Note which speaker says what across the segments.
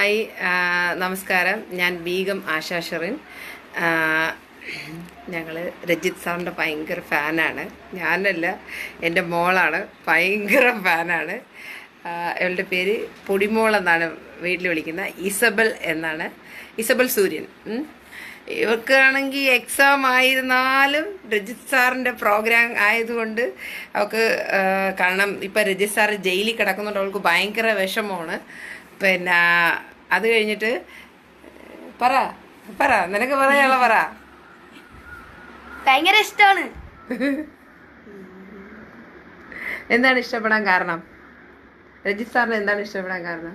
Speaker 1: Hi, നമസ്കാരം. ഞാൻ ബീഗം ആശാ ഷെറിൻ. ഞങ്ങൾ രജിത് സാറിൻ്റെ ഭയങ്കര ഫാനാണ്. ഞാനല്ല, എൻ്റെ മോളാണ് ഭയങ്കര ഫാനാണ്. അവളുടെ പേര് പൊടിമോൾ എന്നാണ് വീട്ടിൽ വിളിക്കുന്നത്. ഇസബൽ എന്നാണ്, ഇസബൽ സൂര്യൻ. ഇവർക്കാണെങ്കിൽ എക്സാം ആയിരുന്നാലും രജിത് സാറിൻ്റെ പ്രോഗ്രാം ആയതുകൊണ്ട് അവൾക്ക് കാരണം ഇപ്പം രജിത് സാറ് ജയിലിൽ കിടക്കുന്നുണ്ട്. അവൾക്ക് ഭയങ്കര വിഷമമാണ്. പിന്നെ അത് കഴിഞ്ഞിട്ട് പറ പറ നിനക്ക് പറയാനുള്ള പറ.
Speaker 2: ഭയങ്കര ഇഷ്ടമാണ്.
Speaker 1: എന്താണ് ഇഷ്ടപ്പെടാൻ കാരണം? രജിത് സാറിന് എന്താണ് ഇഷ്ടപ്പെടാൻ കാരണം?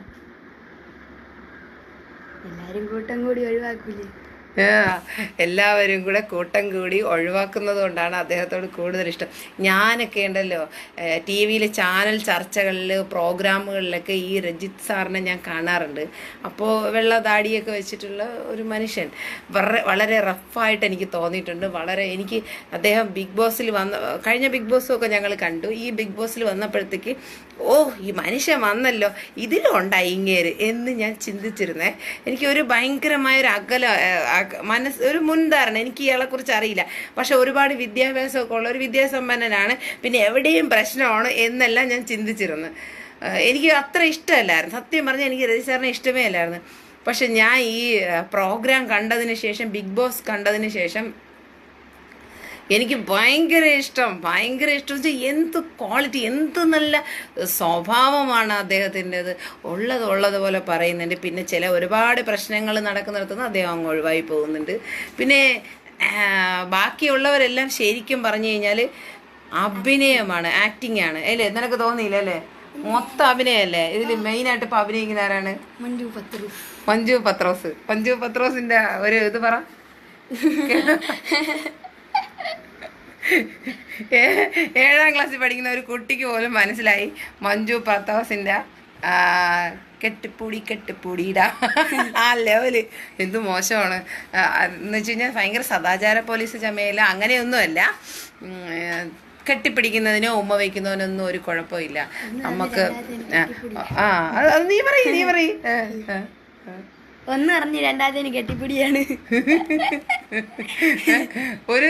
Speaker 2: എല്ലാരും കൂട്ടം കൂടി ഒഴിവാക്കൂലേ?
Speaker 1: എല്ലാവരും കൂടെ കൂട്ടം കൂടി ഒഴിവാക്കുന്നത് കൊണ്ടാണ് അദ്ദേഹത്തോട് കൂടുതൽ ഇഷ്ടം. ഞാനൊക്കെ ഉണ്ടല്ലോ ടി വിയിൽ ചാനൽ ചർച്ചകളിൽ പ്രോഗ്രാമുകളിലൊക്കെ ഈ രജിത് സാറിനെ ഞാൻ കാണാറുണ്ട്. അപ്പോൾ വെള്ള താടിയൊക്കെ വെച്ചിട്ടുള്ള ഒരു മനുഷ്യൻ, വളരെ റഫായിട്ട് എനിക്ക് തോന്നിയിട്ടുണ്ട്. എനിക്ക് അദ്ദേഹം ബിഗ് ബോസിൽ കഴിഞ്ഞ ബിഗ് ബോസും ഒക്കെ ഞങ്ങൾ കണ്ടു. ഈ ബിഗ് ബോസിൽ വന്നപ്പോഴത്തേക്ക് ഈ മനുഷ്യൻ വന്നല്ലോ, ഇതിലുണ്ടായി ഇങ്ങേര് എന്ന് ഞാൻ ചിന്തിച്ചിരുന്നേ. എനിക്ക് ഒരു ഭയങ്കരമായൊരു ഒരു മുൻധാരണ, എനിക്ക് ഇയാളെക്കുറിച്ച് അറിയില്ല. പക്ഷെ ഒരുപാട് വിദ്യാഭ്യാസമൊക്കെ ഉള്ള ഒരു വിദ്യാസമ്പന്നനാണ്, പിന്നെ എവിടെയും പ്രശ്നമാണ് എന്നെല്ലാം ഞാൻ ചിന്തിച്ചിരുന്നു. എനിക്ക് അത്ര ഇഷ്ടമല്ലായിരുന്നു, സത്യം പറഞ്ഞാൽ എനിക്ക് രജിത് സാറിനെ ഇഷ്ടമേ അല്ലായിരുന്നു. പക്ഷെ ഞാൻ ഈ പ്രോഗ്രാം കണ്ടതിന് ശേഷം, ബിഗ് ബോസ് കണ്ടതിന് ശേഷം എനിക്ക് ഭയങ്കര ഇഷ്ടം വെച്ചാൽ എന്ത് ക്വാളിറ്റി, എന്ത് നല്ല സ്വഭാവമാണ് അദ്ദേഹത്തിൻ്റെത്. ഉള്ളതുപോലെ പറയുന്നുണ്ട്. പിന്നെ ഒരുപാട് പ്രശ്നങ്ങൾ നടക്കുന്നിടത്തുനിന്ന് അദ്ദേഹം അങ്ങ് ഒഴിവായി പോകുന്നുണ്ട്. പിന്നെ ബാക്കിയുള്ളവരെല്ലാം ശരിക്കും പറഞ്ഞു കഴിഞ്ഞാൽ അഭിനയമാണ്, ആക്ടിങ് ആണ് അല്ലേ? നിനക്ക് തോന്നിയില്ല അല്ലേ? മൊത്തം അഭിനയമല്ലേ ഇതിൽ മെയിനായിട്ട് ഇപ്പം അഭിനയിക്കുന്ന ആരാണ്? മഞ്ജു പത്രോസിൻ്റെ ഒരു ഇത് പറ. 7ാം ക്ലാസ്സിൽ പഠിക്കുന്ന ഒരു കുട്ടിക്ക് പോലും മനസ്സിലായി മഞ്ജു പത്രോസിൻ്റെ കെട്ടിപ്പൂടിയിടാ ആ ലെവല് എന്ത് മോശമാണ് എന്ന് വെച്ച് കഴിഞ്ഞാൽ ഭയങ്കര സദാചാര പോലീസ് ചമയല്ല, അങ്ങനെയൊന്നുമല്ല. കെട്ടിപ്പിടിക്കുന്നതിനോ ഉമ്മ വയ്ക്കുന്നതിനൊന്നും ഒരു കുഴപ്പമില്ല നമുക്ക്. അത് നീ പറയ്.
Speaker 2: ഒന്ന് അറിഞ്ഞ് രണ്ടാമത്തേന് കെട്ടിപ്പിടിയാണ്.
Speaker 1: ഒരു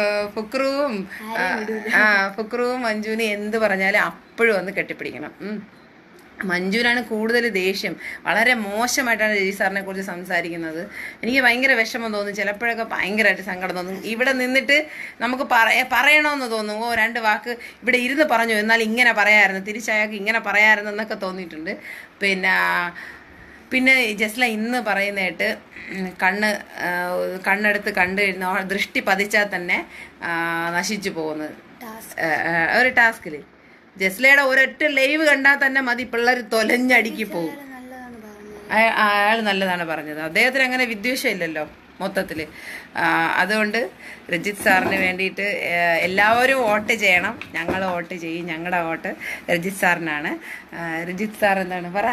Speaker 1: ഫുക്രുവും മഞ്ജുവിന് എന്ത് പറഞ്ഞാലും അപ്പോഴും ഒന്ന് കെട്ടിപ്പിടിക്കണം. മഞ്ജുവിനാണ് കൂടുതൽ ദേഷ്യം. വളരെ മോശമായിട്ടാണ് രജിത് സാറിനെ കുറിച്ച് സംസാരിക്കുന്നത്. എനിക്ക് ഭയങ്കര വിഷമം തോന്നും, ചിലപ്പോഴൊക്കെ ഭയങ്കരമായിട്ട് സങ്കടം തോന്നും. ഇവിടെ നിന്നിട്ട് നമുക്ക് പറയണമെന്ന് തോന്നും. 2 വാക്ക് ഇവിടെ ഇരുന്ന് പറഞ്ഞു, എന്നാൽ ഇങ്ങനെ പറയാമായിരുന്നു, തിരിച്ചയാൾക്ക് ഇങ്ങനെ പറയാമായിരുന്നു എന്നൊക്കെ തോന്നിയിട്ടുണ്ട്. പിന്നെ ജസ്ല ഇന്ന് പറയുന്നതായിട്ട് കണ്ണെടുത്ത് കണ്ടു കഴിഞ്ഞാൽ ദൃഷ്ടി പതിച്ചാൽ തന്നെ നശിച്ചു പോകുന്നത് ഒരു ടാസ്കിൽ. ജസ്ലയുടെ ഒരൊറ്റ ലൈവ് കണ്ടാൽ തന്നെ മതി, പിള്ളേർ തൊലഞ്ഞടിക്ക് പോകും. അയാൾ നല്ലതാണ് പറഞ്ഞത്. അദ്ദേഹത്തിന് അങ്ങനെ വിദ്വേഷം ഇല്ലല്ലോ മൊത്തത്തിൽ. അതുകൊണ്ട് രജിത് സാറിന് വേണ്ടിയിട്ട് എല്ലാവരും വോട്ട് ചെയ്യണം. ഞങ്ങൾ വോട്ട് ചെയ്യും. ഞങ്ങളുടെ വോട്ട് രജിത് സാറിനാണ്. രജിത് സാർ എന്താണ് പറ?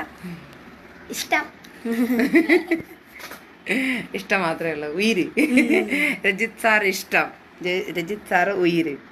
Speaker 1: ഇഷ്ടം മാത്രമേ ഉള്ളൂ, ഉയിര്. രജിത് സാർ ഇഷ്ടം, രജിത് സാർ ഉയിര്.